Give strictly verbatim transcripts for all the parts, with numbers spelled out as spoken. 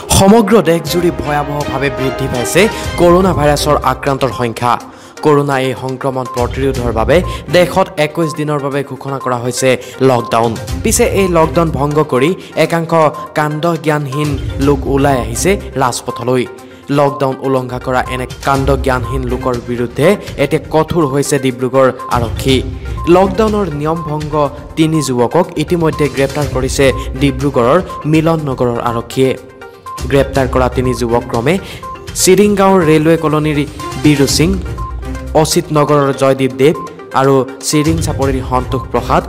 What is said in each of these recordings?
সমগ্ৰ দেশজুৰি ভয়াবহভাৱে বৃদ্ধি পাইছে কৰোনা ভাইৰাছৰ আক্ৰান্তৰ সংখ্যা। কৰোনা এই সংক্ৰমণ প্ৰতিৰোধৰ বাবে দেশত একৈশ দিনৰ বাবে ঘোষণা কৰা হৈছে লকডাউন। পিছে এই লকডাউন ভংগ কৰি একাংশ কাণ্ড জ্ঞানহীন লোক ওলাই আহিছে ৰাজপথলৈ। লকডাউন উলংঘা কৰা এনে কাণ্ড জ্ঞানহীন লোকৰ বিৰুদ্ধে এতিয়া কঠোৰ হৈছে ডিব্ৰুগড় আৰক্ষী। লকডাউনৰ নিয়ম ভংগ তিনি যুৱকক ইতিমধ্যে গ্ৰেপ্তাৰ কৰিছে ডিব্ৰুগড়ৰ মিলন নগৰৰ আৰক্ষীয়ে। গ্ৰেপ্তাৰ কৰা তিনি যুৱক ক্ৰমে চিৰিংগাঁৱৰ ৰেলৱে কলনীৰ বীৰু সিং, অচিত নগৰৰ জয়দীপ দেৱ আৰু চিৰিং চাপৰিৰ সন্তোষ প্ৰসাদ।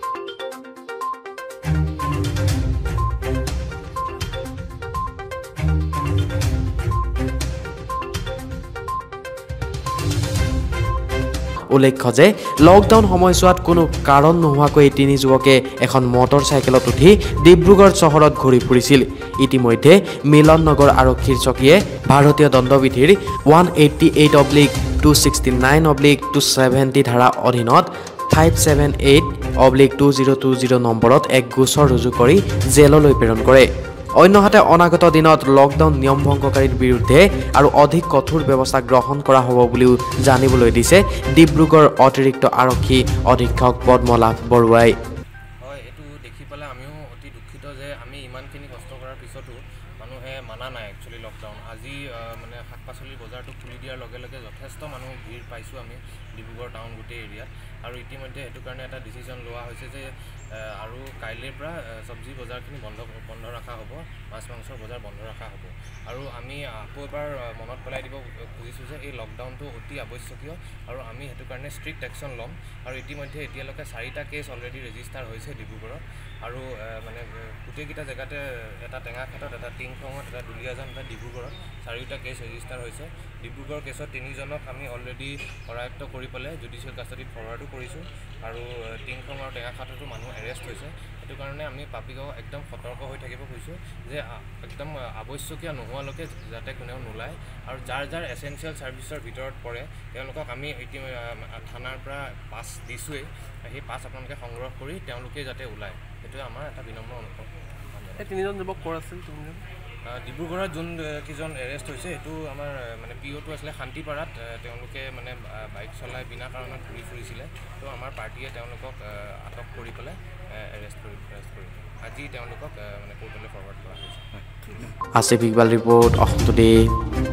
উল্লেখ্য যে লকডাউন সময়ছোৱাত কোনো কাৰণ নোহোৱাকৈ তিনি যুৱকে এখন মটৰ চাইকেলত উঠি ডিব্ৰুগড় চহৰত ঘূৰি ফুৰিছিল। ইতিমধ্যে মিলন নগৰ আৰক্ষীৰ চকীয়ে ভাৰতীয় দণ্ডবিধিৰ one eighty eight oblique two sixty nine oblique two seventy ধাৰা অধীনত five seven eight oblique two zero' two zero' নম্বৰত এক গোচৰ ৰুজু কৰি জেললৈ প্ৰেৰণ কৰে। অন্যহাতে অনাগত দিনত লকডাউন নিয়ম ভংগকাৰীৰ বিৰুদ্ধে আৰু অধিক কঠোৰ ব্যৱস্থা গ্ৰহণ কৰা হ'ব বুলিও জানিবলৈ দিছে ডিব্ৰুগড় অতিৰিক্ত আৰক্ষী অধীক্ষক পদ্মলাভ বৰুৱাই। হয়, এইটো দেখি পেলাই আমিও অতি দুখিত যে আমি ইমানখিনি কষ্ট কৰাৰ পিছতো মানুহে মানা নাই একচুৱেলি লকডাউন। আজি মানে শাক পাচলিৰ বজাৰটো খুলি দিয়াৰ লগে লগে যথেষ্ট মানুহ ভিৰ পাইছোঁ আমি ডিব্ৰুগড় টাউন গোটেই এৰিয়াত। আৰু ইতিমধ্যে সেইটো কাৰণে এটা ডিচিশ্যন লোৱা হৈছে যে আৰু কাইলৈৰ পৰা চব্জি বজাৰখিনি বন্ধ বন্ধ ৰখা হ'ব, মাছ মাংসৰ বজাৰ বন্ধ ৰখা হ'ব। আৰু আমি আকৌ এবাৰ মনত পেলাই দিব খুজিছোঁ যে এই লকডাউনটো অতি আৱশ্যকীয় আৰু আমি সেইটো কাৰণে ষ্ট্ৰিক্ট একশ্যন ল'ম। আৰু ইতিমধ্যে এতিয়ালৈকে চাৰিটা কেছ অলৰেডি ৰেজিষ্টাৰ হৈছে ডিব্ৰুগড়ত। আৰু মানে গোটেইকেইটা জেগাতে এটা টেঙাখাটত, এটা টিংখঙত, এটা দুলীয়াজান, এটা ডিব্ৰুগড়ত চাৰিটা কেছ ৰেজিষ্টাৰ হৈছে। ডিব্ৰুগড় কেছত তিনিজনক আমি অলৰেডি কৰায়ত্ব কৰি পেলাই জুডিচিয়েল কাষ্টাডিত ফৰৱাৰ্ডো কৰিছোঁ। আৰু টিংখং আৰু টেঙাখাটতো মানুহ এৰেষ্ট হৈছে। সেইটো কাৰণে আমি পাপিগাঁও একদম সতৰ্ক হৈ থাকিব কৈছোঁ যে একদম আৱশ্যকীয় নোহোৱালৈকে যাতে কোনেও নোলায়। আৰু যাৰ যাৰ এচেঞ্চিয়েল ছাৰ্ভিচৰ ভিতৰত পৰে তেওঁলোকক আমি ইতিমধ্যে থানাৰ পৰা পাছ দিছোঁৱেই। সেই পাছ আপোনালোকে সংগ্ৰহ কৰি তেওঁলোকে যাতে ওলায়, সেইটোৱে আমাৰ এটা বিনম্ৰ অনুৰোধ। এই তিনিজন যুৱক ক'ৰ আছিল? তিনিজন ডিব্ৰুগড়ত যোন কেইজন এৰেষ্ট হৈছে সেইটো আমাৰ মানে পি অ'টো আছিলে শান্তিপাৰাত। তেওঁলোকে মানে বাইক চলাই বিনা কাৰণত ঘূৰি ফুৰিছিলে। তো আমাৰ পাৰ্টীয়ে তেওঁলোকক আটক কৰি পেলাই এৰেষ্ট কৰি এৰেষ্ট কৰি আজি তেওঁলোকক মানে কোৰ্টলৈ ফৰৱাৰ্ড কৰা হৈছে। Asif Iqbal report Assam today.